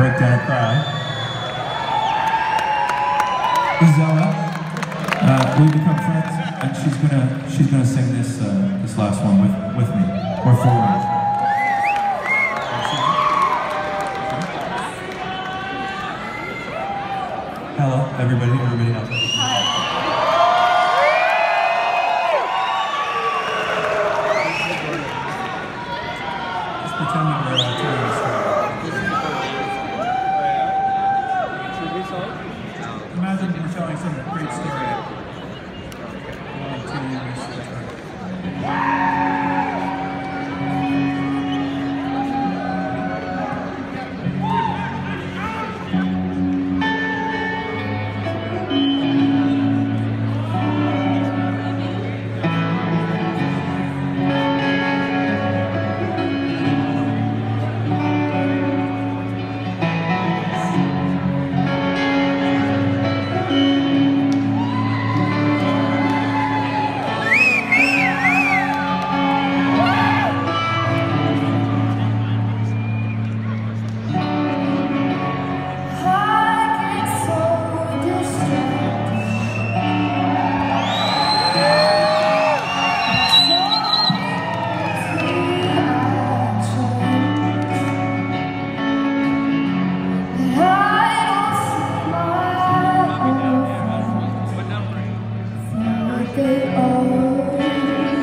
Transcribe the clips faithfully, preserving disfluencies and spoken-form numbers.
break down and cry. Zella, uh, we've become friends, and she's gonna she's gonna sing this uh, this last one with with me or for me. Hello, everybody, everybody out there. Just pretend that we're uh, telling a story. Imagine we're telling some great story. One, two, three.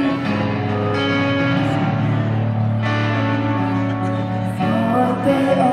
They are